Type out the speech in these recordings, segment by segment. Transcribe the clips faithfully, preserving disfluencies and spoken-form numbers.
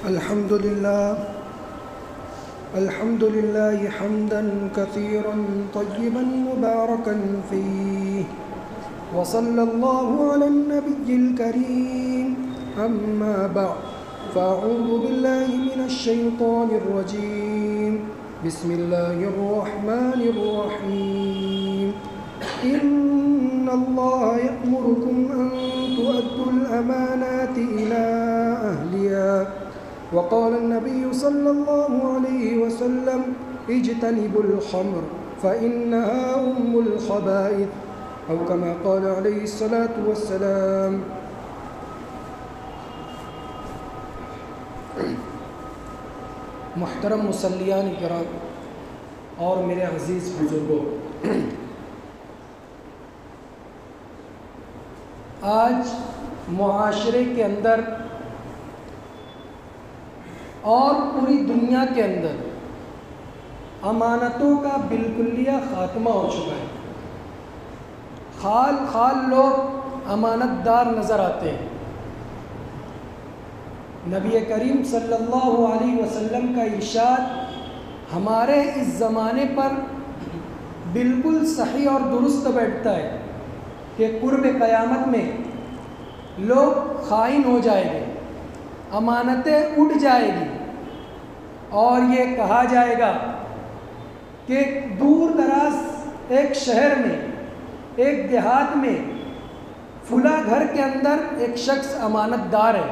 الحمد لله الحمد لله حمدا كثيرا طيبا مباركا فيه وصلى الله على النبي الكريم أما بعد فأعوذ بالله من الشيطان الرجيم بسم الله الرحمن الرحيم إن الله يأمركم أن تؤدوا الأمانات إلى أهلها وقال النبي صلى الله عليه وسلم اجتنبوا الخمر فإنها أم الخبائث أو كما قال عليه الصلاة والسلام. محترم مصلیان کرام اور میرے عزیز بزرگوں، آج معاشرے کے اندر اور پوری دنیا کے اندر امانتوں کا بالکلیہ خاتمہ ہو چکا ہے. خال خال لوگ امانت دار نظر آتے ہیں. نبی کریم صلی اللہ علیہ وسلم کا ارشاد ہمارے اس زمانے پر بالکل صحیح اور درست بیٹھتا ہے کہ قرب قیامت میں لوگ خائن ہو جائیں گے، امانتیں اٹھ جائے گی اور یہ کہا جائے گا کہ دور دراز ایک شہر میں، ایک دیہات میں فلاں گھر کے اندر ایک شخص امانت دار ہے.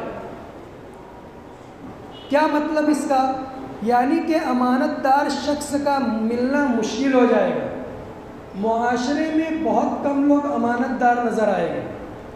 کیا مطلب اس کا؟ یعنی کہ امانت دار شخص کا ملنا مشکل ہو جائے گا. معاشرے میں بہت کم لوگ امانت دار نظر آئے گے.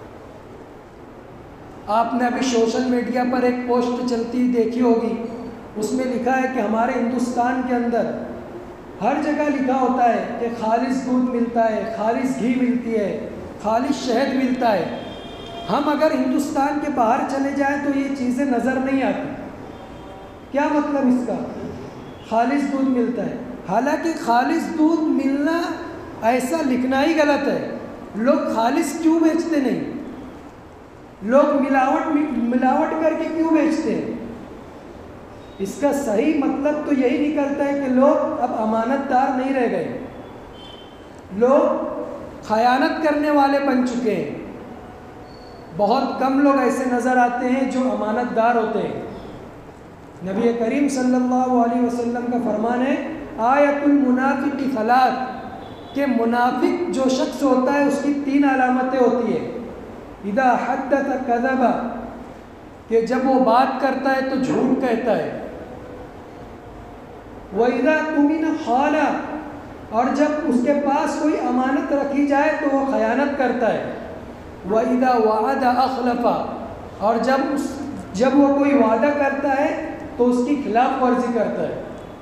آپ نے ابھی سوشل میڈیا پر ایک پوسٹ چلتی دیکھی ہوگی، اس میں لکھا ہے کہ ہمارے ہندوستان کے اندر ہر جگہ لکھا ہوتا ہے کہ خالص دودھ ملتا ہے، خالص گھی ملتی ہے، خالص شہد ملتا ہے. ہم اگر ہندوستان کے باہر چلے جائیں تو یہ چیزیں نظر نہیں آتی. کیا مطلب اس کا؟ خالص دودھ ملتا ہے. حالانکہ خالص دودھ ملنا ایسا لکھنا ہی غلط ہے. لوگ خالص کیوں بیچتے نہیں؟ لوگ ملاوٹ ملاوٹ کر کے کیوں بیچتے ہیں؟ اس کا صحیح مطلب تو یہی نکلتا ہے کہ لوگ اب امانت دار نہیں رہ گئے، لوگ خیانت کرنے والے بن چکے ہیں. بہت کم لوگ ایسے نظر آتے ہیں جو امانت دار ہوتے ہیں. نبی کریم صلی اللہ علیہ وسلم کا فرمان ہے آیت المنافق ثلاث، کہ منافق جو شخص ہوتا ہے اس کی تین علامتیں ہوتی ہیں. اذا حدث کذب، کہ جب وہ بات کرتا ہے تو جھوٹ کہتا ہے. وَإِذَا تُمِنَ خَانَ، اور جب اس کے پاس کوئی امانت رکھی جائے تو وہ خیانت کرتا ہے. وَإِذَا وَعَدَ أَخْلَفَ، اور جب اس جب وہ کوئی وعدہ کرتا ہے تو اس کی خلاف ورزی کرتا ہے.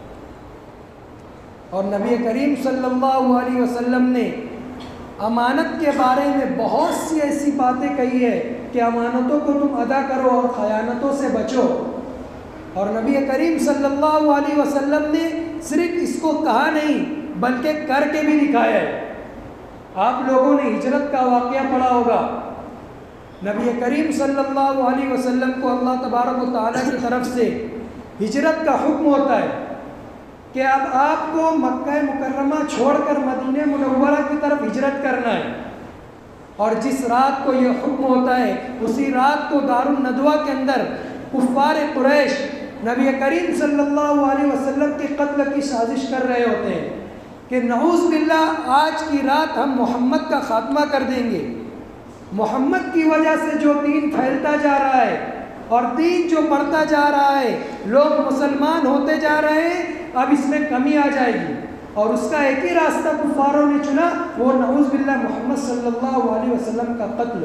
اور نبی کریم صلی اللہ علیہ وسلم نے امانت کے بارے میں بہت سی ایسی باتیں کہی ہے کہ امانتوں کو تم ادا کرو اور خیانتوں سے بچو. اور نبی کریم صلی اللہ علیہ وسلم نے صرف اس کو کہا نہیں بلکہ کر کے بھی دکھایا ہے. آپ لوگوں نے ہجرت کا واقعہ پڑھا ہوگا. نبی کریم صلی اللہ علیہ وسلم کو اللہ تبارک و تعالیٰ کی طرف سے ہجرت کا حکم ہوتا ہے کہ اب آپ کو مکہ مکرمہ چھوڑ کر مدینہ منورہ کی طرف ہجرت کرنا ہے. اور جس رات کو یہ حکم ہوتا ہے اسی رات کو دار الندوہ کے اندر کفار قریش نبی کریم صلی اللہ علیہ وسلم کے قتل کی سازش کر رہے ہوتے ہیں کہ نعوذ باللہ آج کی رات ہم محمد کا خاتمہ کر دیں گے. محمد کی وجہ سے جو دین پھیلتا جا رہا ہے اور دین جو بڑھتا جا رہا ہے، لوگ مسلمان ہوتے جا رہے ہیں، اب اس میں کمی آ جائے گی. اور اس کا ایک ہی راستہ کفاروں نے چنا، وہ نعوذ باللہ محمد صلی اللہ علیہ وسلم کا قتل.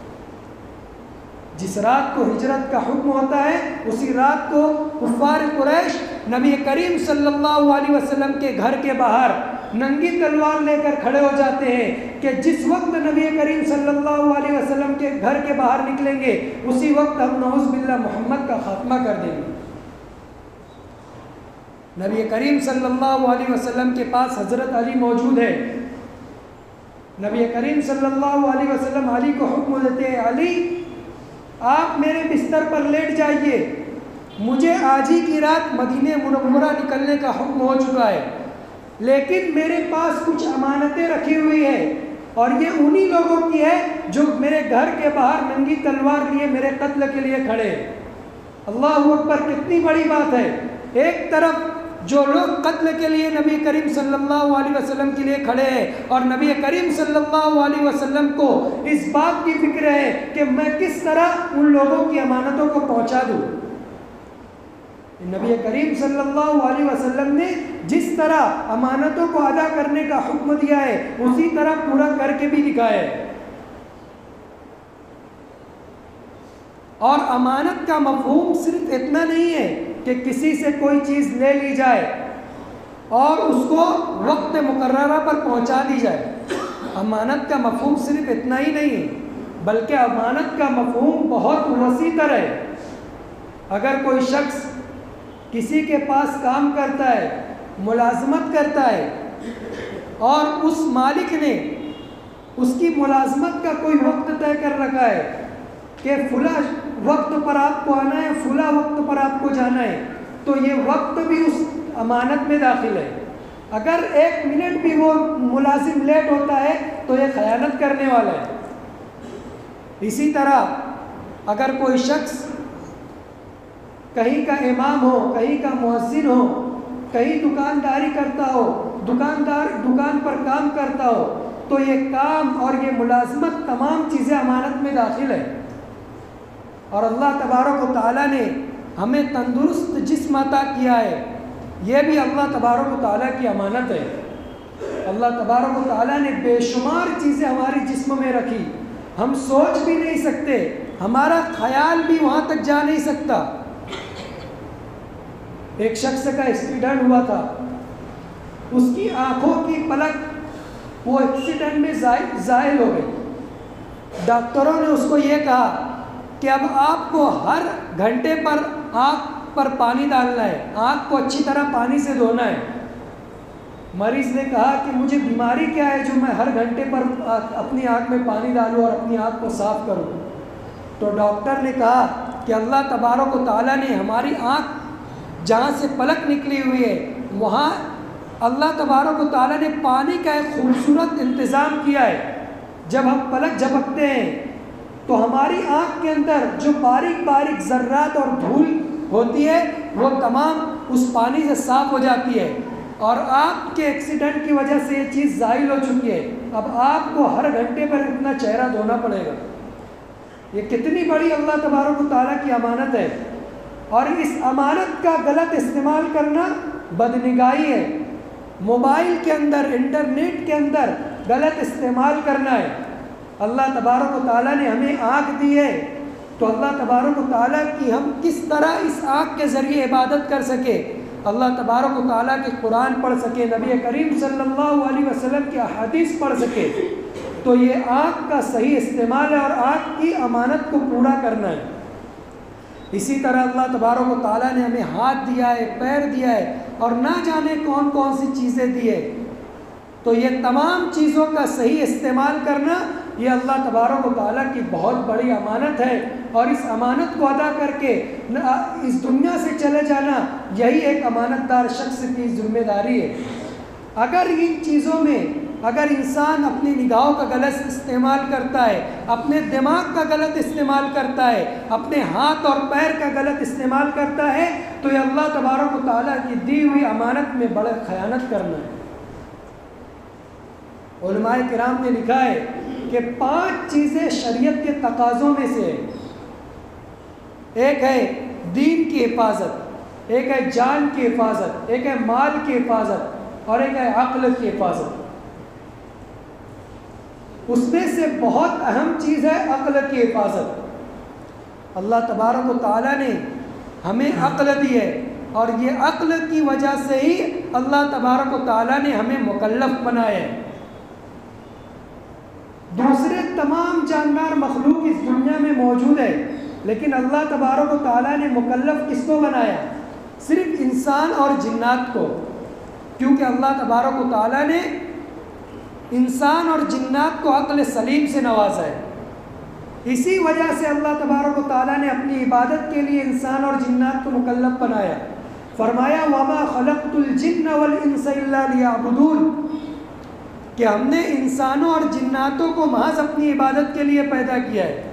جس رات کو ہجرت کا حکم ہوتا ہے اسی رات کو کفار قریش نبی کریم صلی اللہ علیہ وسلم کے گھر کے باہر ننگی تلوار لے کر کھڑے ہو جاتے ہیں کہ جس وقت نبی کریم صلی اللہ علیہ وسلم کے گھر کے باہر نکلیں گے اسی وقت ہم نعوذ باللہ محمد کا خاتمہ کر دیں گے. نبی کریم صلی اللہ علیہ وسلم کے پاس حضرت علی موجود ہے. نبی کریم صلی اللہ علیہ وسلم علی کو حکم دیتے ہیں، علی آپ میرے بستر پر لیٹ جائیے. مجھے آج ہی کی رات مدینہ منورہ نکلنے کا حکم ہو چکا ہے، لیکن میرے پاس کچھ امانتیں رکھی ہوئی ہیں اور یہ انہی لوگوں کی ہے جو میرے گھر کے باہر ننگی تلوار لیے میرے قتل کے لیے کھڑے۔ اللہ اکبر، کتنی بڑی بات ہے۔ ایک طرف جو لوگ قتل کے لیے نبی کریم صلی اللہ علیہ وسلم کے لیے کھڑے ہیں اور نبی کریم صلی اللہ علیہ وسلم کو اس بات کی فکر ہے کہ میں کس طرح ان لوگوں کی امانتوں کو پہنچا دوں۔ نبی کریم صلی اللہ علیہ وسلم نے جس طرح امانتوں کو ادا کرنے کا حکم دیا ہے اسی طرح پورا کر کے بھی دکھایا ہے۔ اور امانت کا مفہوم صرف اتنا نہیں ہے کہ کسی سے کوئی چیز لے لی جائے اور اس کو وقت مقررہ پر پہنچا دی جائے۔ امانت کا مفہوم صرف اتنا ہی نہیں ہے، بلکہ امانت کا مفہوم بہت وسیع تر ہے۔ اگر کوئی شخص کسی کے پاس کام کرتا ہے، ملازمت کرتا ہے اور اس مالک نے اس کی ملازمت کا کوئی وقت طے کر رکھا ہے کہ فلاں وقت پر آپ کو آنا ہے، فلاں وقت پر آپ کو جانا ہے، تو یہ وقت بھی اس امانت میں داخل ہے۔ اگر ایک منٹ بھی وہ ملازم لیٹ ہوتا ہے تو یہ خیانت کرنے والا ہے۔ اسی طرح اگر کوئی شخص کہیں کا امام ہو، کہیں کا مؤذن ہو، کہیں دکانداری کرتا ہو، دکاندار دکان پر کام کرتا ہو، تو یہ کام اور یہ ملازمت تمام چیزیں امانت میں داخل ہے۔ اور اللہ تبارک و تعالیٰ نے ہمیں تندرست جسم عطا کیا ہے، یہ بھی اللہ تبارک و تعالیٰ کی امانت ہے۔ اللہ تبارک و تعالیٰ نے بے شمار چیزیں ہماری جسم میں رکھی، ہم سوچ بھی نہیں سکتے، ہمارا خیال بھی وہاں تک جا نہیں سکتا۔ ایک شخص کا ایکسیڈنٹ ہوا تھا، اس کی آنکھوں کی پلک وہ ایکسیڈنٹ میں زائل ہو گئی۔ ڈاکٹروں نے اس کو یہ کہا کہ اب آپ کو ہر گھنٹے پر آنکھ پر پانی ڈالنا ہے، آنکھ کو اچھی طرح پانی سے دھونا ہے۔ مریض نے کہا کہ مجھے بیماری کیا ہے جو میں ہر گھنٹے پر اپنی آنکھ میں پانی ڈالوں اور اپنی آنکھ کو صاف کروں؟ تو ڈاکٹر نے کہا کہ اللہ تبارک و تعالیٰ نے ہماری آنکھ جہاں سے پلک نکلی ہوئی ہے وہاں اللہ تبارک و تعالیٰ نے پانی کا ایک خوبصورت انتظام کیا ہے۔ جب ہم پلک جھپکتے ہیں تو ہماری آنکھ کے اندر جو باریک باریک ذرات اور دھول ہوتی ہے وہ تمام اس پانی سے صاف ہو جاتی ہے، اور آپ کے ایکسیڈنٹ کی وجہ سے یہ چیز زائل ہو چکی ہے۔ اب آپ کو ہر گھنٹے پر اپنا چہرہ دھونا پڑے گا۔ یہ کتنی بڑی اللہ تبارک و تعالیٰ کی امانت ہے، اور اس امانت کا غلط استعمال کرنا بدنگاہی ہے۔ موبائل کے اندر، انٹرنیٹ کے اندر غلط استعمال کرنا ہے۔ اللہ تبارک و تعالیٰ نے ہمیں آنکھ دی ہے، تو اللہ تبارک و تعالیٰ کی ہم کس طرح اس آنکھ کے ذریعے عبادت کر سکے، اللہ تبارک و تعالیٰ کے قرآن پڑھ سکے، نبی کریم صلی اللہ علیہ وسلم کی احادیث پڑھ سکے، تو یہ آنکھ کا صحیح استعمال ہے اور آنکھ کی امانت کو پورا کرنا ہے۔ اسی طرح اللہ تبارک و تعالیٰ نے ہمیں ہاتھ دیا ہے، پیر دیا ہے، اور نہ جانے کون کون سی چیزیں دی ہے، تو یہ تمام چیزوں کا صحیح استعمال کرنا یہ اللہ تبارک و تعالیٰ کی بہت بڑی امانت ہے، اور اس امانت کو ادا کر کے اس دنیا سے چلے جانا یہی ایک امانت دار شخص کی ذمہ داری ہے۔ اگر ان چیزوں میں اگر انسان اپنی نگاہوں کا غلط استعمال کرتا ہے، اپنے دماغ کا غلط استعمال کرتا ہے، اپنے ہاتھ اور پیر کا غلط استعمال کرتا ہے، تو یہ اللہ تبارک و تعالیٰ کی دی ہوئی امانت میں بڑا خیانت کرنا ہے۔ علماء کرام نے لکھا ہے کہ پانچ چیزیں شریعت کے تقاضوں میں سے ایک ہے دین کی حفاظت، ایک ہے جان کی حفاظت، ایک ہے مال کی حفاظت، اور ایک ہے عقل کی حفاظت۔ اس میں سے بہت اہم چیز ہے عقل کی حفاظت۔ اللہ تبارک و تعالیٰ نے ہمیں عقل دی ہے، اور یہ عقل کی وجہ سے ہی اللہ تبارک و تعالیٰ نے ہمیں مکلف بنایا ہے۔ دوسرے تمام جاندار مخلوق اس دنیا میں موجود ہے، لیکن اللہ تبارک و تعالیٰ نے مکلف کس کو بنایا؟ صرف انسان اور جنات کو، کیونکہ اللہ تبارک و تعالیٰ نے انسان اور جنات کو عقل سلیم سے نوازا ہے۔ اسی وجہ سے اللہ تبارک و تعالیٰ نے اپنی عبادت کے لیے انسان اور جنات کو مکلف بنایا. فرمایا وَمَا خَلَقْتُ الْجِنَّ وَالْإِنسَ إِلَّا لِيَعْبُدُونَ کہ ہم نے انسانوں اور جناتوں کو محض اپنی عبادت کے لیے پیدا کیا ہے.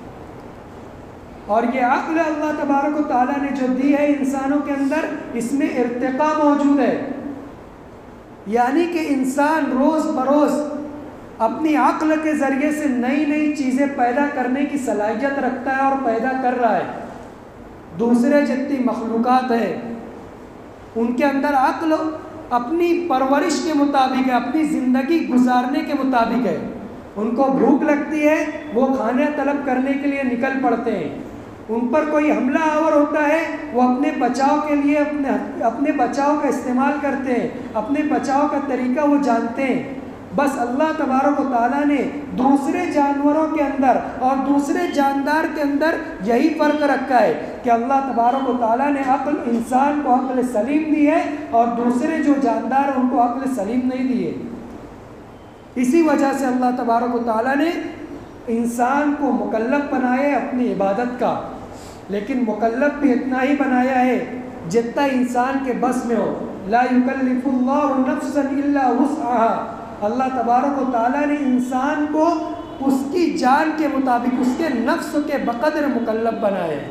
اور یہ عقل اللہ تبارک و تعالیٰ نے جو دی ہے انسانوں کے اندر، اس میں ارتقاء موجود ہے. یعنی کہ انسان روز بروز اپنی عقل کے ذریعے سے نئی نئی چیزیں پیدا کرنے کی صلاحیت رکھتا ہے اور پیدا کر رہا ہے. دوسرے جتنی مخلوقات ہیں ان کے اندر عقل اپنی پرورش کے مطابق ہے، اپنی زندگی گزارنے کے مطابق ہے. ان کو بھوک لگتی ہے، وہ کھانے طلب کرنے کے لیے نکل پڑتے ہیں. ان پر کوئی حملہ آور ہوتا ہے، وہ اپنے بچاؤ کے لیے اپنے اپنے بچاؤ کا استعمال کرتے ہیں، اپنے بچاؤ کا طریقہ وہ جانتے ہیں. بس اللہ تبارک و تعالیٰ نے دوسرے جانوروں کے اندر اور دوسرے جاندار کے اندر یہی فرق رکھا ہے کہ اللہ تبارک و تعالیٰ نے عقل انسان کو عقل سلیم دی ہے اور دوسرے جو جاندار ان کو عقل سلیم نہیں دی ہے. اسی وجہ سے اللہ تبارک و تعالیٰ نے انسان کو مکلف بنایا ہے اپنی عبادت کا، لیکن مکلف بھی اتنا ہی بنایا ہے جتنا انسان کے بس میں ہو. لا یکلف اللہ نفسا الا وسعها. اللہ تبارک و تعالیٰ نے انسان کو اس کی جان کے مطابق، اس کے نفس کے بقدر مکلف بنایا ہے.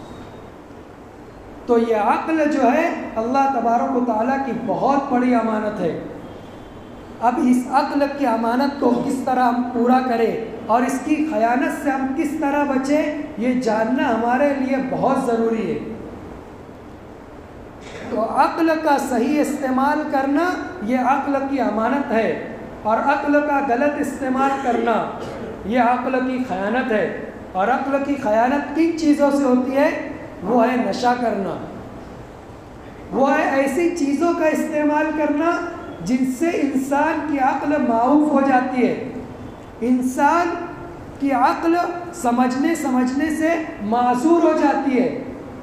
تو یہ عقل جو ہے اللہ تبارک و تعالیٰ کی بہت بڑی امانت ہے. اب اس عقل کی امانت کو کس طرح ہم پورا کریں اور اس کی خیانت سے ہم کس طرح بچیں، یہ جاننا ہمارے لیے بہت ضروری ہے. تو عقل کا صحیح استعمال کرنا یہ عقل کی امانت ہے، اور عقل کا غلط استعمال کرنا یہ عقل کی خیانت ہے. اور عقل کی خیانت کن چیزوں سے ہوتی ہے؟ وہ ہے نشہ کرنا، وہ ہے ایسی چیزوں کا استعمال کرنا جن سے انسان کی عقل معوف ہو جاتی ہے. انسان کی عقل سمجھنے سمجھنے سے معذور ہو جاتی ہے.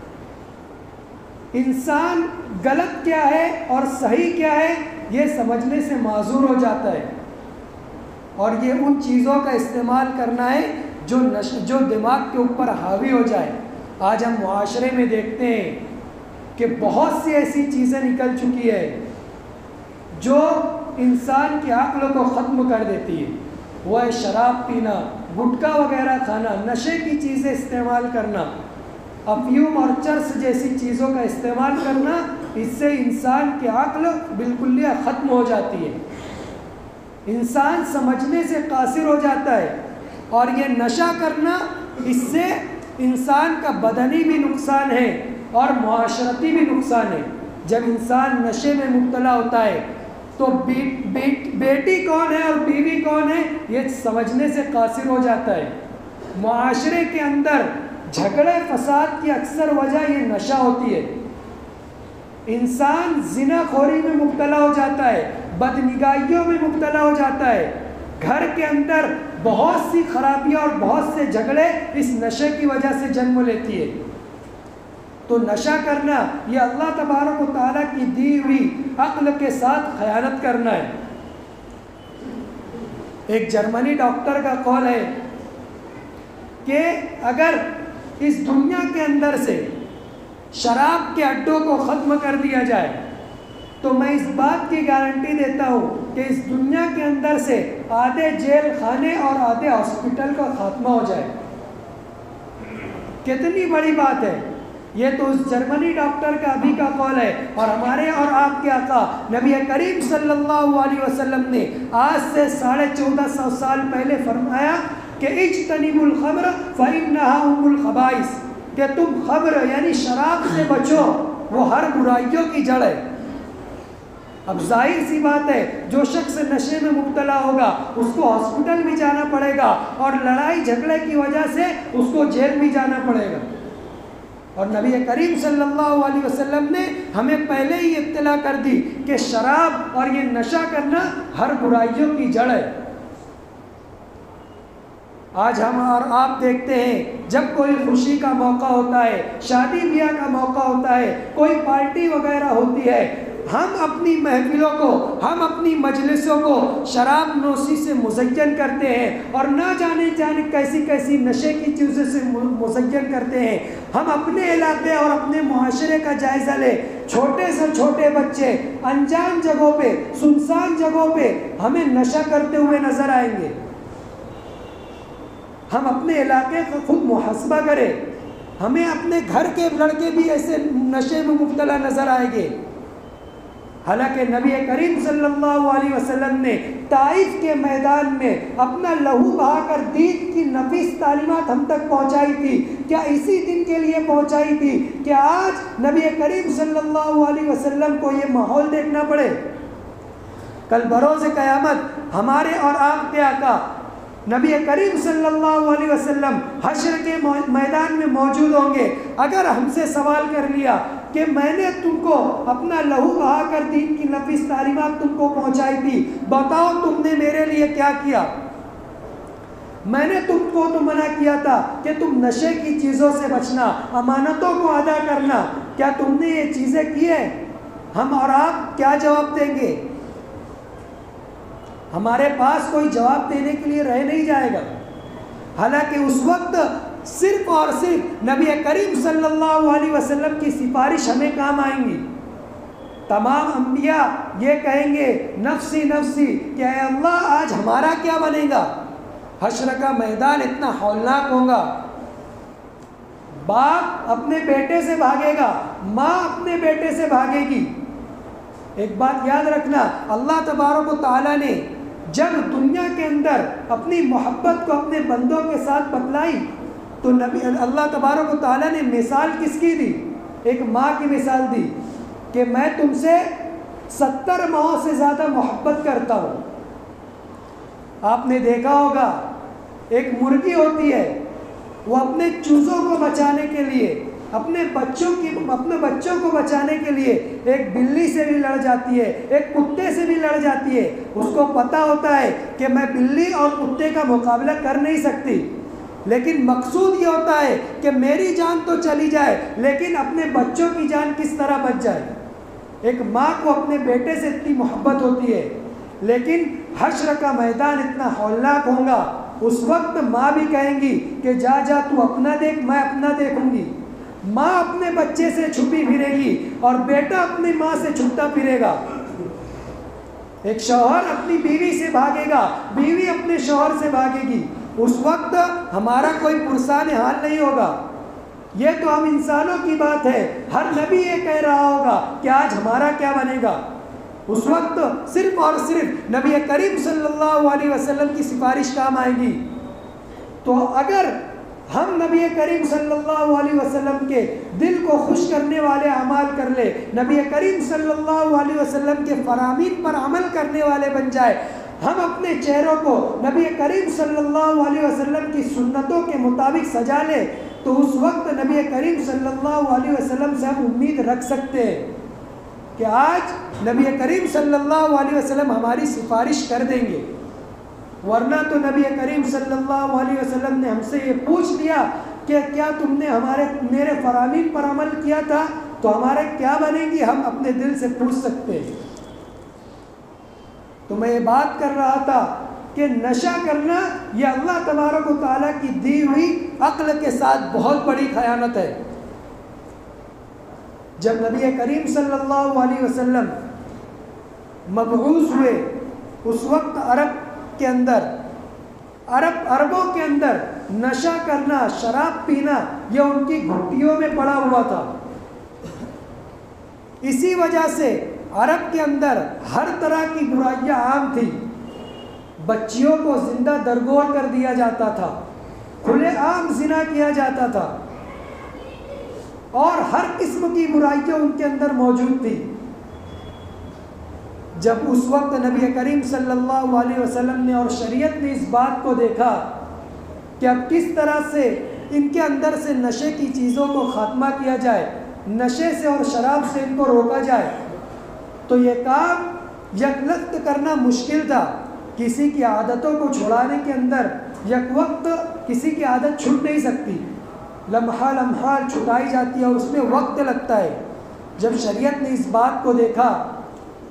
انسان غلط کیا ہے اور صحیح کیا ہے یہ سمجھنے سے معذور ہو جاتا ہے. اور یہ ان چیزوں کا استعمال کرنا ہے جو نش جو دماغ کے اوپر حاوی ہو جائے. آج ہم معاشرے میں دیکھتے ہیں کہ بہت سی ایسی چیزیں نکل چکی ہے جو انسان کی عقل کو ختم کر دیتی ہے. وہ ہے شراب پینا، گٹکا وغیرہ کھانا، نشے کی چیزیں استعمال کرنا، افیوم اور چرس جیسی چیزوں کا استعمال کرنا. اس سے انسان کی عقل بالکل ختم ہو جاتی ہے. انسان سمجھنے سے قاصر ہو جاتا ہے. اور یہ نشہ کرنا، اس سے انسان کا بدنی بھی نقصان ہے اور معاشرتی بھی نقصان ہے. جب انسان نشے میں مبتلا ہوتا ہے تو بی, بی, بیٹی کون ہے اور بیوی کون ہے یہ سمجھنے سے قاصر ہو جاتا ہے. معاشرے کے اندر جھگڑے فساد کی اکثر وجہ یہ نشہ ہوتی ہے. انسان زنا خوری میں مبتلا ہو جاتا ہے، بدنگاہیوں میں مبتلا ہو جاتا ہے. گھر کے اندر بہت سی خرابیاں اور بہت سے جھگڑے اس نشے کی وجہ سے جنم لیتی ہے. تو نشہ کرنا یہ اللہ تبارک و تعالیٰ کی دی ہوئی عقل کے ساتھ خیانت کرنا ہے. ایک جرمنی ڈاکٹر کا قول ہے کہ اگر اس دنیا کے اندر سے شراب کے اڈوں کو ختم کر دیا جائے تو میں اس بات کی گارنٹی دیتا ہوں کہ اس دنیا کے اندر سے آدھے جیل خانے اور آدھے ہاسپٹل کا خاتمہ ہو جائے. کتنی بڑی بات ہے. یہ تو اس جرمنی ڈاکٹر کا ابھی کا قول ہے. اور ہمارے اور آپ کے آقا نبی کریم صلی اللہ علیہ وسلم نے آج سے ساڑھے چودہ سو سال پہلے فرمایا کہ اجتنبوا الخمر فإنها أم الخبائث، کہ تم خمر یعنی شراب سے بچو، وہ ہر برائیوں کی جڑ ہے. اب ظاہر سی بات ہے جو شخص نشے میں مبتلا ہوگا اس کو ہاسپٹل بھی جانا پڑے گا اور لڑائی جھگڑے کی وجہ سے اس کو جیل بھی جانا پڑے گا. اور نبی کریم صلی اللہ علیہ وسلم نے ہمیں پہلے ہی اطلاع کر دی کہ شراب اور یہ نشہ کرنا ہر برائیوں کی جڑ ہے. آج ہم اور آپ دیکھتے ہیں جب کوئی خوشی کا موقع ہوتا ہے، شادی بیاہ کا موقع ہوتا ہے، کوئی پارٹی وغیرہ ہوتی ہے، ہم اپنی محفلوں کو، ہم اپنی مجلسوں کو شراب نوشی سے مزین کرتے ہیں اور نہ جانے جانے کیسی کیسی نشے کی چیزوں سے مزین کرتے ہیں. ہم اپنے علاقے اور اپنے معاشرے کا جائزہ لیں. چھوٹے سے چھوٹے بچے انجان جگہوں پہ، سنسان جگہوں پہ ہمیں نشہ کرتے ہوئے نظر آئیں گے. ہم اپنے علاقے کا خود محاسبہ کریں. ہمیں اپنے گھر کے لڑکے بھی ایسے نشے میں مبتلا نظر آئیں گے. حالانکہ نبی کریم صلی اللہ علیہ وسلم نے طائف کے میدان میں اپنا لہو بہا کر دین کی نفیس تعلیمات ہم تک پہنچائی تھی. کیا اسی دن کے لیے پہنچائی تھی کہ آج نبی کریم صلی اللہ علیہ وسلم کو یہ ماحول دیکھنا پڑے؟ کل بروز قیامت ہمارے اور آپ کے آقا نبی کریم صلی اللہ علیہ وسلم حشر کے میدان میں موجود ہوں گے. اگر ہم سے سوال کر لیا کہ میں نے تم کو اپنا لہو بہا کر دین کی نفیس تعلیمات تم کو پہنچائی تھی، بتاؤ تم نے میرے لیے کیا کیا؟ میں نے تم کو تو منع کیا تھا کہ تم نشے کی چیزوں سے بچنا، امانتوں کو ادا کرنا. کیا تم نے یہ چیزیں کی ہیں؟ ہم اور آپ کیا جواب دیں گے؟ ہمارے پاس کوئی جواب دینے کے لیے رہ نہیں جائے گا. حالانکہ اس وقت صرف اور صرف نبی کریم صلی اللہ علیہ وسلم کی سفارش ہمیں کام آئیں گی. تمام انبیاء یہ کہیں گے نفسی نفسی کہ اے اللہ آج ہمارا کیا بنے گا. حشر کا میدان اتنا ہولناک ہوگا. باپ اپنے بیٹے سے بھاگے گا، ماں اپنے بیٹے سے بھاگے گی. ایک بات یاد رکھنا، اللہ تبارک و تعالیٰ نے جب دنیا کے اندر اپنی محبت کو اپنے بندوں کے ساتھ بتلائی تو نبی اللہ تبارک و تعالیٰ نے مثال کس کی دی؟ ایک ماں کی مثال دی کہ میں تم سے ستر ماہوں سے زیادہ محبت کرتا ہوں. آپ نے دیکھا ہوگا ایک مرغی ہوتی ہے، وہ اپنے چوزوں کو بچانے کے لیے، اپنے بچوں کی اپنے بچوں کو بچانے کے لیے ایک بلی سے بھی لڑ جاتی ہے، ایک کتے سے بھی لڑ جاتی ہے. اس کو پتہ ہوتا ہے کہ میں بلی اور کتے کا مقابلہ کر نہیں سکتی، لیکن مقصود یہ ہوتا ہے کہ میری جان تو چلی جائے لیکن اپنے بچوں کی جان کس طرح بچ جائے. ایک ماں کو اپنے بیٹے سے اتنی محبت ہوتی ہے. لیکن حشر کا میدان اتنا ہولناک ہوگا، اس وقت ماں بھی کہیں گی کہ جا جا تو اپنا دیکھ، میں اپنا دیکھوں گی. ماں اپنے بچے سے چھپی پھرے گی اور بیٹا اپنی ماں سے چھپتا پھرے گا. ایک شوہر اپنی بیوی سے بھاگے گا، بیوی اپنے شوہر سے بھاگے گی. اس وقت ہمارا کوئی پرسان حال نہیں ہوگا. یہ تو ہم انسانوں کی بات ہے، ہر نبی یہ کہہ رہا ہوگا کہ آج ہمارا کیا بنے گا. اس وقت صرف اور صرف نبی کریم صلی اللہ علیہ وسلم کی سفارش کام آئے گی. تو اگر ہم نبی کریم صلی اللہ علیہ وسلم کے دل کو خوش کرنے والے اعمال کر لے، نبی کریم صلی اللہ علیہ وسلم کے فرامین پر عمل کرنے والے بن جائے، ہم اپنے چہروں کو نبی کریم صلی اللہ علیہ وسلم کی سنتوں کے مطابق سجا لیں، تو اس وقت نبی کریم صلی اللہ علیہ وسلم سے ہم امید رکھ سکتے ہیں کہ آج نبی کریم صلی اللہ علیہ وسلم ہماری سفارش کر دیں گے. ورنہ تو نبی کریم صلی اللہ علیہ وسلم نے ہم سے یہ پوچھ لیا کہ کیا تم نے ہمارے میرے فرامین پر عمل کیا تھا تو ہمارے کیا بنے گی، ہم اپنے دل سے پوچھ سکتے ہیں. تو میں یہ بات کر رہا تھا کہ نشہ کرنا یہ اللہ تبارک و تعالیٰ کی دی ہوئی عقل کے ساتھ بہت بڑی خیانت ہے. جب نبی کریم صلی اللہ علیہ وسلم مبعوث ہوئے اس وقت عرب کے اندر عرب عربوں کے اندر نشہ کرنا، شراب پینا یہ ان کی گھٹیوں میں پڑا ہوا تھا. اسی وجہ سے عرب کے اندر ہر طرح کی برائیاں عام تھی. بچیوں کو زندہ درگور کر دیا جاتا تھا، کھلے عام زنا کیا جاتا تھا، اور ہر قسم کی برائیاں ان کے اندر موجود تھی. جب اس وقت نبی کریم صلی اللہ علیہ وسلم نے اور شریعت نے اس بات کو دیکھا کہ اب کس طرح سے ان کے اندر سے نشے کی چیزوں کو خاتمہ کیا جائے، نشے سے اور شراب سے ان کو روکا جائے، تو یہ کام یکلخت کرنا مشکل تھا. کسی کی عادتوں کو چھڑانے کے اندر یک وقت کسی کی عادت چھوٹ نہیں سکتی، لمحہ لمحہ چھٹائی جاتی ہے اور اس میں وقت لگتا ہے. جب شریعت نے اس بات کو دیکھا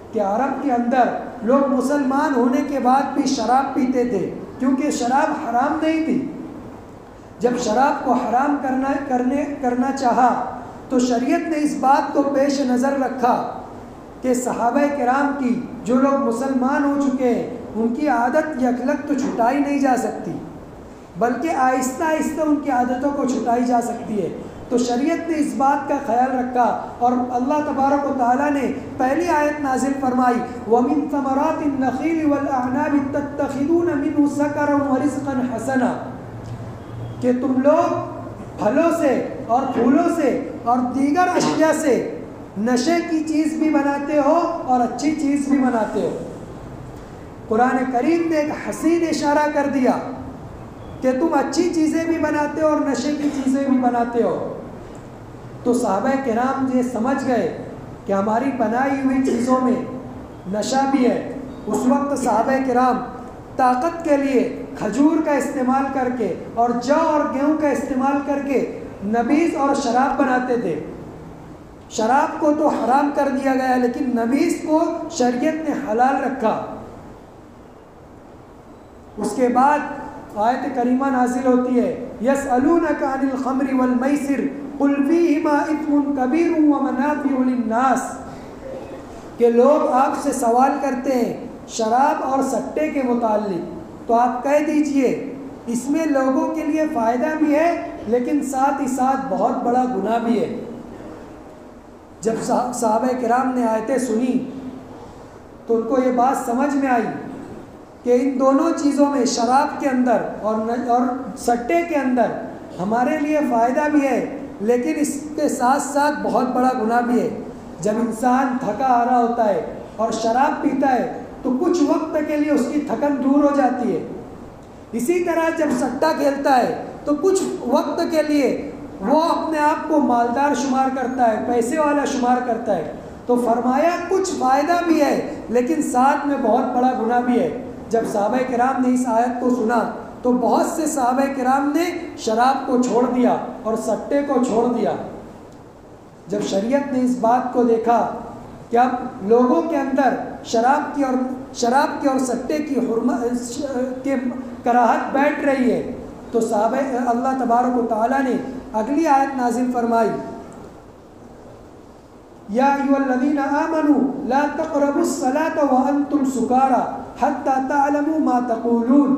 کہ عرب کے اندر لوگ مسلمان ہونے کے بعد بھی شراب پیتے تھے، کیونکہ شراب حرام نہیں تھی۔ جب شراب کو حرام کرنا کرنے کرنا چاہا تو شریعت نے اس بات کو پیش نظر رکھا کہ صحابہ کرام کی جو لوگ مسلمان ہو چکے ہیں ان کی عادت یکلک تو چھٹائی نہیں جا سکتی، بلکہ آہستہ آہستہ ان کی عادتوں کو چھٹائی جا سکتی ہے۔ تو شریعت نے اس بات کا خیال رکھا اور اللہ تبارک و تعالیٰ نے پہلی آیت نازل فرمائی وَمِن ثَمَرَاتِ النَّخِيلِ وَالْأَعْنَابِ تَتَّخِذُونَ مِنْهُ سَكَرًا وَرِزْقًا حَسَنًا، کہ تم لوگ پھلوں سے اور پھولوں سے اور دیگر اشیاء سے نشے کی چیز بھی بناتے ہو اور اچھی چیز بھی بناتے ہو۔ قرآن کریم نے ایک حسین اشارہ کر دیا کہ تم اچھی چیزیں بھی بناتے ہو اور نشے کی چیزیں بھی بناتے ہو۔ تو صحابہ کرام یہ سمجھ گئے کہ ہماری بنائی ہوئی چیزوں میں نشہ بھی ہے۔ اس وقت صحابہ کرام طاقت کے لیے کھجور کا استعمال کر کے اور جو اور گیہوں کا استعمال کر کے نبیذ اور شراب بناتے تھے۔ شراب کو تو حرام کر دیا گیا لیکن نبیذ کو شریعت نے حلال رکھا۔ اس کے بعد آیت کریمہ نازل ہوتی ہے یسألونک عن الخمر والمیسر قل فیہما اثم کبیر ومنافع للناس، کہ لوگ آپ سے سوال کرتے ہیں شراب اور سٹے کے متعلق، تو آپ کہہ دیجئے اس میں لوگوں کے لیے فائدہ بھی ہے لیکن ساتھ ہی ساتھ بہت بڑا گناہ بھی ہے۔ جب صحابہ کرام نے آیتیں سنی تو ان کو یہ بات سمجھ میں آئی کہ ان دونوں چیزوں میں شراب کے اندر اور اور سٹے کے اندر ہمارے لیے فائدہ بھی ہے لیکن اس کے ساتھ ساتھ بہت بڑا گناہ بھی ہے۔ جب انسان تھکا آ رہا ہوتا ہے اور شراب پیتا ہے تو کچھ وقت کے لیے اس کی تھکن دور ہو جاتی ہے، اسی طرح جب سٹا کھیلتا ہے تو کچھ وقت کے لیے وہ اپنے آپ کو مالدار شمار کرتا ہے، پیسے والا شمار کرتا ہے۔ تو فرمایا کچھ فائدہ بھی ہے لیکن ساتھ میں بہت بڑا گناہ بھی ہے۔ جب صحابہ کرام نے اس آیت کو سنا تو بہت سے صحابہ کرام نے شراب کو چھوڑ دیا اور سٹے کو چھوڑ دیا۔ جب شریعت نے اس بات کو دیکھا کہ اب لوگوں کے اندر شراب کی اور شراب کے اور سٹے کی حرمت کے کراہت بیٹھ رہی ہے تو صحابہ اللہ تبارک و تعالیٰ نے اگلی آیت نازل فرمائی یا ایھا الذین آمنوا لا تقربوا الصلاة وانتم سکارى حتی تعلموا ما تقولون،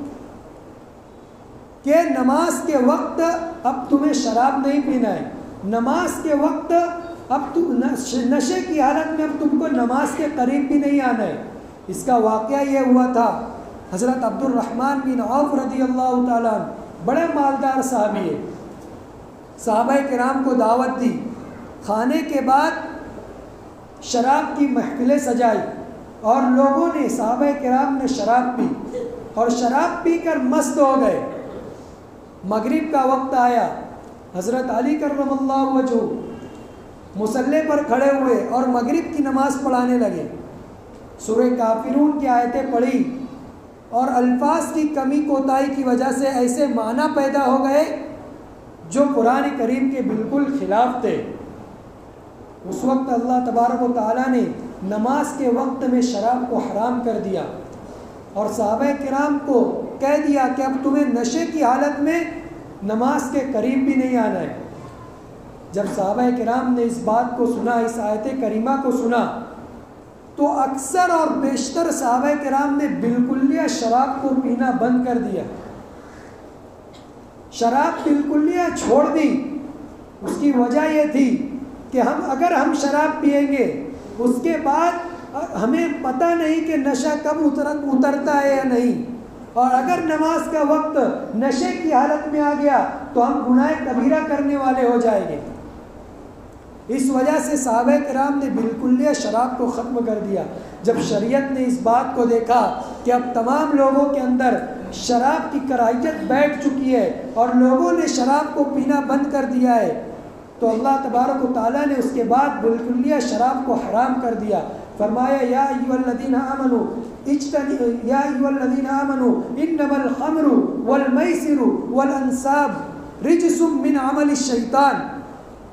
کہ نماز کے وقت اب تمہیں شراب نہیں پینا ہے، نماز کے وقت اب تم نشے کی حالت میں اب تم کو نماز کے قریب بھی نہیں آنا ہے۔ اس کا واقعہ یہ ہوا تھا حضرت عبد الرحمن بن عوف رضی اللہ تعالیٰ عنہ، بڑے مالدار صحابی ہیں، صحابہ کرام کو دعوت دی، کھانے کے بعد شراب کی محفلیں سجائی اور لوگوں نے صحابہ کرام نے شراب پی اور شراب پی کر مست ہو گئے۔ مغرب کا وقت آیا، حضرت علی کرم اللہ وجہہ مصلی پر کھڑے ہوئے اور مغرب کی نماز پڑھانے لگے۔ سورہ کافرون کی آیتیں پڑھی اور الفاظ کی کمی کوتاہی کی وجہ سے ایسے معنی پیدا ہو گئے جو قرآن کریم کے بالکل خلاف تھے۔ اس وقت اللہ تبارک و تعالیٰ نے نماز کے وقت میں شراب کو حرام کر دیا اور صحابہ کرام کو کہہ دیا کہ اب تمہیں نشے کی حالت میں نماز کے قریب بھی نہیں آنا ہے۔ جب صحابہ کرام نے اس بات کو سنا، اس آیت کریمہ کو سنا، تو اکثر اور بیشتر صحابہ کرام نے بالکلیہ شراب کو پینا بند کر دیا، شراب بالکلیہ چھوڑ دی۔ اس کی وجہ یہ تھی کہ ہم اگر ہم شراب پئیں گے اس کے بعد ہمیں پتہ نہیں کہ نشہ کب اتر اترتا ہے یا نہیں، اور اگر نماز کا وقت نشے کی حالت میں آ گیا تو ہم گناہ کبیرہ کرنے والے ہو جائیں گے۔ اس وجہ سے صحابہ کرام نے بالکلیہ شراب کو ختم کر دیا۔ جب شریعت نے اس بات کو دیکھا کہ اب تمام لوگوں کے اندر شراب کی کراہیت بیٹھ چکی ہے اور لوگوں نے شراب کو پینا بند کر دیا ہے، تو اللہ تبارک و تعالیٰ نے اس کے بعد بالکلیہ شراب کو حرام کر دیا۔ فرمایا یا ایھا الذین آمنوا اجتنبوا یا ایھا الذین آمنوا انما الخمر والمیسر والانصاب رجس من عمل الشیطان،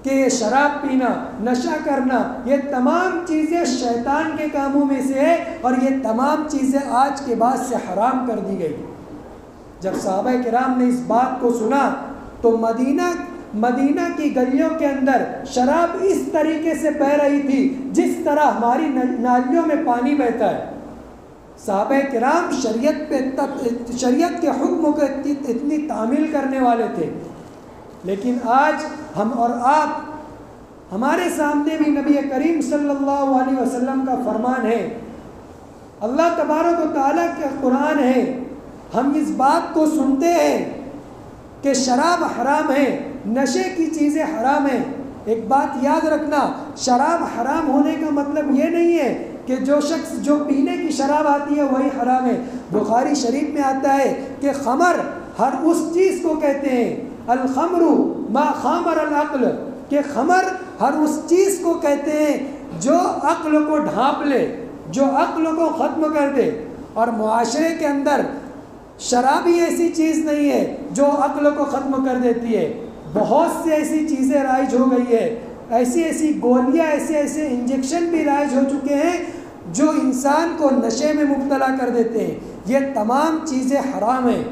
کہ یہ شراب پینا، نشہ کرنا، یہ تمام چیزیں شیطان کے کاموں میں سے ہے، اور یہ تمام چیزیں آج کے بعد سے حرام کر دی گئی۔ جب صحابہ کرام نے اس بات کو سنا تو مدینہ مدینہ کی گلیوں کے اندر شراب اس طریقے سے بہہ رہی تھی جس طرح ہماری نالیوں میں پانی بہتا ہے۔ صحابہ کرام شریعت پہ شریعت کے حکم کو اتنی تعمیل کرنے والے تھے، لیکن آج ہم اور آپ، ہمارے سامنے بھی نبی کریم صلی اللہ علیہ وسلم کا فرمان ہے، اللہ تبارک و تعالیٰ کا قرآن ہے، ہم اس بات کو سنتے ہیں کہ شراب حرام ہے، نشے کی چیزیں حرام ہیں۔ ایک بات یاد رکھنا، شراب حرام ہونے کا مطلب یہ نہیں ہے کہ جو شخص جو پینے کی شراب آتی ہے وہی حرام ہے۔ بخاری شریف میں آتا ہے کہ خمر ہر اس چیز کو کہتے ہیں، الخمر ما خامر العقل، کہ خمر ہر اس چیز کو کہتے ہیں جو عقل کو ڈھانپ لے، جو عقل کو ختم کر دے۔ اور معاشرے کے اندر شراب ہی ایسی چیز نہیں ہے جو عقل کو ختم کر دیتی ہے، بہت سی ایسی چیزیں رائج ہو گئی ہے، ایسی ایسی گولیاں، ایسے ایسے انجیکشن بھی رائج ہو چکے ہیں جو انسان کو نشے میں مبتلا کر دیتے ہیں۔ یہ تمام چیزیں حرام ہیں،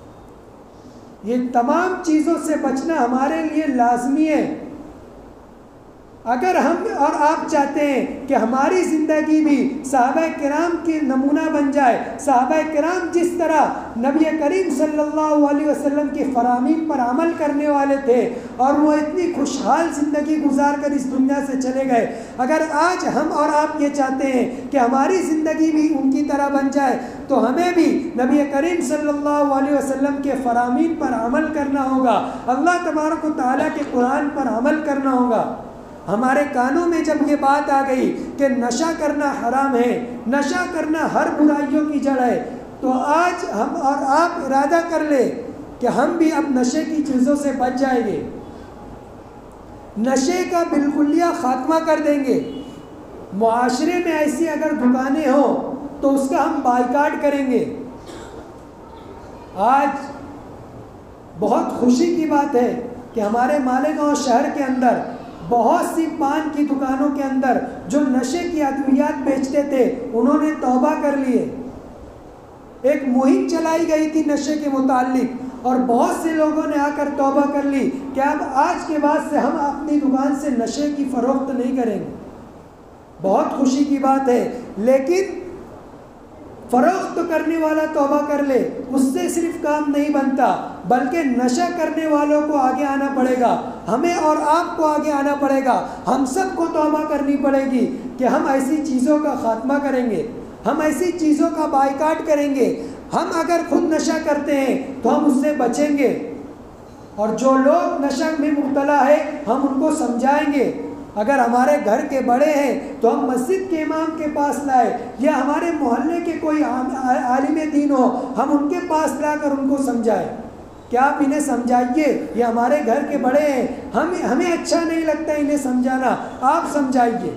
یہ تمام چیزوں سے بچنا ہمارے لیے لازمی ہے۔ اگر ہم اور آپ چاہتے ہیں کہ ہماری زندگی بھی صحابہ کرام کی نمونہ بن جائے، صحابہ کرام جس طرح نبی کریم صلی اللہ علیہ وسلم کی فرامین پر عمل کرنے والے تھے اور وہ اتنی خوشحال زندگی گزار کر اس دنیا سے چلے گئے، اگر آج ہم اور آپ یہ چاہتے ہیں کہ ہماری زندگی بھی ان کی طرح بن جائے تو ہمیں بھی نبی کریم صلی اللہ علیہ وسلم کے فرامین پر عمل کرنا ہوگا، اللہ تبارک و تعالیٰ کے قرآن پر عمل کرنا ہوگا۔ ہمارے کانوں میں جب یہ بات آ گئی کہ نشہ کرنا حرام ہے، نشہ کرنا ہر برائیوں کی جڑ ہے، تو آج ہم اور آپ ارادہ کر لیں کہ ہم بھی اب نشے کی چیزوں سے بچ جائیں گے، نشے کا بالکلیہ خاتمہ کر دیں گے۔ معاشرے میں ایسی اگر دکانیں ہوں تو اس کا ہم بائیکاٹ کریں گے۔ آج بہت خوشی کی بات ہے کہ ہمارے مالیگاؤں شہر کے اندر بہت سی پان کی دکانوں کے اندر جو نشے کی ادویات بیچتے تھے انہوں نے توبہ کر لیے۔ ایک مہم چلائی گئی تھی نشے کے متعلق اور بہت سے لوگوں نے آ کر توبہ کر لی کہ اب آج کے بعد سے ہم اپنی دکان سے نشے کی فروخت نہیں کریں گے۔ بہت خوشی کی بات ہے، لیکن فروخت کرنے والا توبہ کر لے، اس سے صرف کام نہیں بنتا بلکہ نشہ کرنے والوں کو آگے آنا پڑے گا، ہمیں اور آپ کو آگے آنا پڑے گا، ہم سب کو توبہ کرنی پڑے گی کہ ہم ایسی چیزوں کا خاتمہ کریں گے، ہم ایسی چیزوں کا بائیکاٹ کریں گے۔ ہم اگر خود نشہ کرتے ہیں تو ہم اس سے بچیں گے، اور جو لوگ نشہ میں مبتلا ہے ہم ان کو سمجھائیں گے۔ اگر ہمارے گھر کے بڑے ہیں تو ہم مسجد کے امام کے پاس لائے، یا ہمارے محلے کے کوئی عالم دین ہو ہم ان کے پاس لا کر ان کو سمجھائیں کہ آپ انہیں سمجھائیے، یہ ہمارے گھر کے بڑے ہیں، ہم ہمیں اچھا نہیں لگتا انہیں سمجھانا، آپ سمجھائیے۔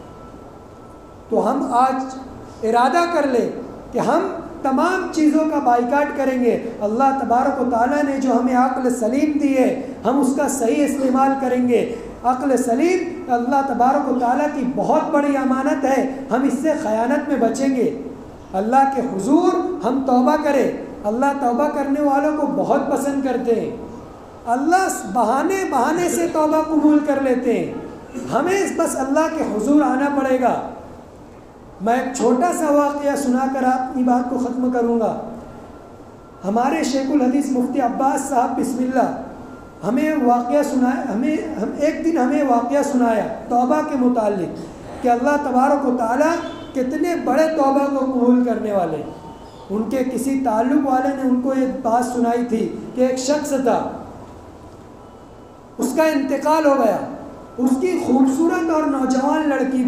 تو ہم آج ارادہ کر لیں کہ ہم تمام چیزوں کا بائیکاٹ کریں گے۔ اللہ تبارک و تعالیٰ نے جو ہمیں عقل سلیم دی ہے ہم اس کا صحیح استعمال کریں گے۔ عقل سلیم اللہ تبارک و تعالیٰ کی بہت بڑی امانت ہے، ہم اس سے خیانت میں بچیں گے۔ اللہ کے حضور ہم توبہ کریں، اللہ توبہ کرنے والوں کو بہت پسند کرتے ہیں، اللہ بہانے بہانے سے توبہ قبول کر لیتے ہیں، ہمیں بس اللہ کے حضور آنا پڑے گا۔ میں ایک چھوٹا سا واقعہ سنا کر اپنی بات کو ختم کروں گا۔ ہمارے شیخ الحدیث مفتی عباس صاحب بسم اللہ ہمیں واقعہ سنایا، ہمیں ہم ایک دن ہمیں واقعہ سنایا توبہ کے متعلق کہ اللہ تبارک و تعالیٰ کتنے بڑے توبہ کو قبول کرنے والے۔ ان کے کسی تعلق والے نے ان کو ایک بات سنائی تھی کہ ایک شخص تھا، اس کا انتقال ہو گیا، اس کی خوبصورت اور نوجوان لڑکی،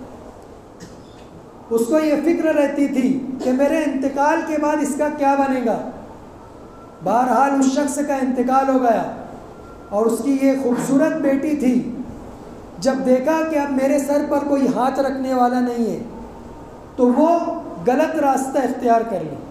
اس کو یہ فکر رہتی تھی کہ میرے انتقال کے بعد اس کا کیا بنے گا۔ بہرحال اس شخص کا انتقال ہو گیا اور اس کی یہ خوبصورت بیٹی تھی، جب دیکھا کہ اب میرے سر پر کوئی ہاتھ رکھنے والا نہیں ہے تو وہ غلط راستہ اختیار کر لی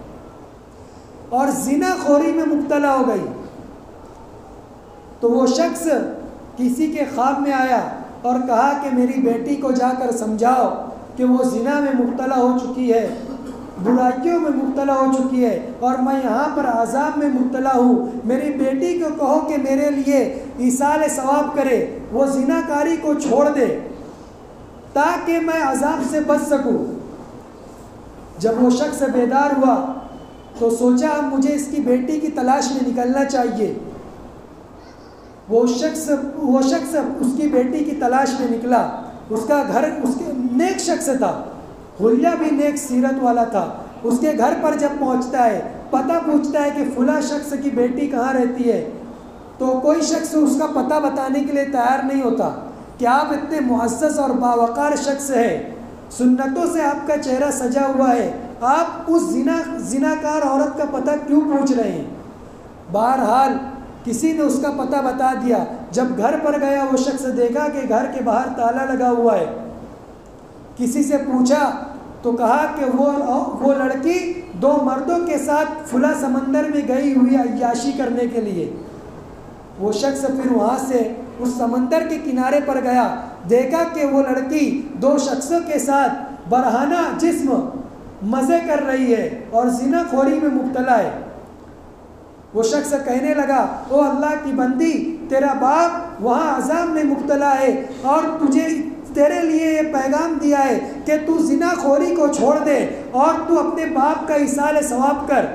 اور زنا خوری میں مبتلا ہو گئی۔ تو وہ شخص کسی کے خواب میں آیا اور کہا کہ میری بیٹی کو جا کر سمجھاؤ کہ وہ زنا میں مبتلا ہو چکی ہے، برائیوں میں مبتلا ہو چکی ہے اور میں یہاں پر عذاب میں مبتلا ہوں، میری بیٹی کو کہو کہ میرے لیے ایصال ثواب کرے، وہ زنا کاری کو چھوڑ دے تاکہ میں عذاب سے بچ سکوں۔ جب وہ شخص بیدار ہوا تو سوچا اب مجھے اس کی بیٹی کی تلاش میں نکلنا چاہیے۔ وہ شخص وہ شخص اس کی بیٹی کی تلاش میں نکلا۔ اس کا گھر اس کے نیک شخص تھا، حلیہ بھی نیک سیرت والا تھا۔ اس کے گھر پر جب پہنچتا ہے، پتہ پوچھتا ہے کہ فلاں شخص کی بیٹی کہاں رہتی ہے، تو کوئی شخص اس کا پتہ بتانے کے لیے تیار نہیں ہوتا کہ آپ اتنے معزز اور باوقار شخص ہیں، سنتوں سے آپ کا چہرہ سجا ہوا ہے، آپ اس زنا زناکار عورت کا پتہ کیوں پوچھ رہے ہیں؟ بہرحال کسی نے اس کا پتہ بتا دیا۔ جب گھر پر گیا وہ شخص دیکھا کہ گھر کے باہر تالا لگا ہوا ہے۔ کسی سے پوچھا تو کہا کہ وہ وہ لڑکی دو مردوں کے ساتھ فلاں سمندر میں گئی ہوئی عیاشی کرنے کے لیے۔ وہ شخص پھر وہاں سے اس سمندر کے کنارے پر گیا، دیکھا کہ وہ لڑکی دو شخصوں کے ساتھ برہنہ جسم مزے کر رہی ہے اور زنا خوری میں مبتلا ہے۔ وہ شخص کہنے لگا او اللہ کی بندی، تیرا باپ وہاں عذاب میں مبتلا ہے اور تجھے تیرے لیے یہ پیغام دیا ہے کہ تو زنا خوری کو چھوڑ دے اور تو اپنے باپ کا ایصال ثواب کر۔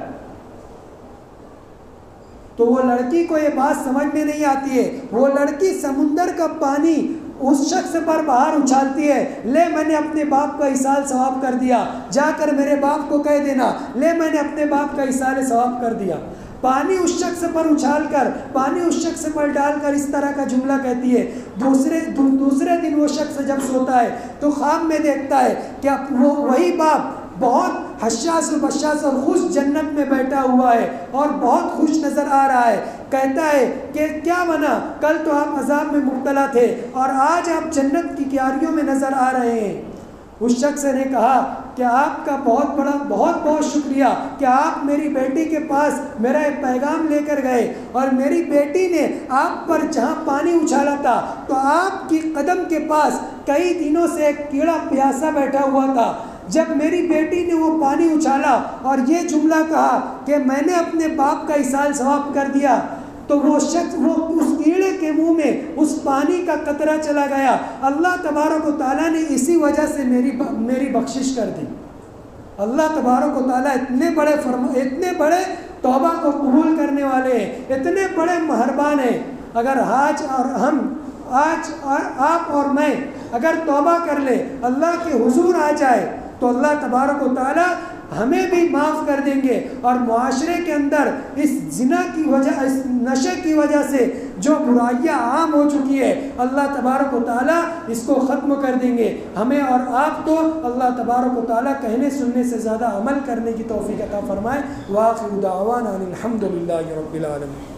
تو وہ لڑکی کو یہ بات سمجھ میں نہیں آتی ہے۔ وہ لڑکی سمندر کا پانی اس شخص پر باہر اچھالتی ہے، لے میں نے اپنے باپ کا ایصال ثواب کر دیا، جا کر میرے باپ کو کہہ دینا، لے میں نے اپنے باپ کا ایصال ثواب کر دیا۔ پانی اس شخص پر اچھال کر، پانی اس شخص پر ڈال کر اس طرح کا جملہ کہتی ہے۔ دوسرے دوسرے دن وہ شخص جب سوتا ہے تو خواب میں دیکھتا ہے کہ وہ وہی باپ بہت حشاس و بشاس اور خوش جنت میں بیٹھا ہوا ہے اور بہت خوش نظر آ رہا ہے۔ کہتا ہے کہ کیا بنا، کل تو آپ عذاب میں مبتلا تھے اور آج آپ جنت کی کیاریوں میں نظر آ رہے ہیں۔ اس شخص نے کہا کہ آپ کا بہت بڑا بہت بہت شکریہ کہ آپ میری بیٹی کے پاس میرا ایک پیغام لے کر گئے اور میری بیٹی نے آپ پر جہاں پانی اچھالا تھا تو آپ کی قدم کے پاس کئی دنوں سے ایک کیڑا پیاسا بیٹھا ہوا تھا۔ جب میری بیٹی نے وہ پانی اچھالا اور یہ جملہ کہا کہ میں نے اپنے باپ کا ایصال ثواب کر دیا، تو وہ شخص وہ اس کیڑے کے منہ میں اس پانی کا قطرہ چلا گیا۔ اللہ تبارک و تعالیٰ نے اسی وجہ سے میری میری بخشش کر دی۔ اللہ تبارک و تعالیٰ اتنے بڑے فرما اتنے بڑے توبہ کو قبول کرنے والے ہیں، اتنے بڑے مہربان ہیں۔ اگر آج اور ہم آج اور آپ اور میں اگر توبہ کر لے، اللہ کے حضور آ جائے، تو اللہ تبارک و تعالیٰ ہمیں بھی معاف کر دیں گے اور معاشرے کے اندر اس زنا کی وجہ اس نشے کی وجہ سے جو برائیاں عام ہو چکی ہے، اللہ تبارک و تعالیٰ اس کو ختم کر دیں گے۔ ہمیں اور آپ کو اللہ تبارک و تعالیٰ کہنے سننے سے زیادہ عمل کرنے کی توفیق عطا فرمائے۔ وآخر دعوانا ان الحمد للہ رب العالمین۔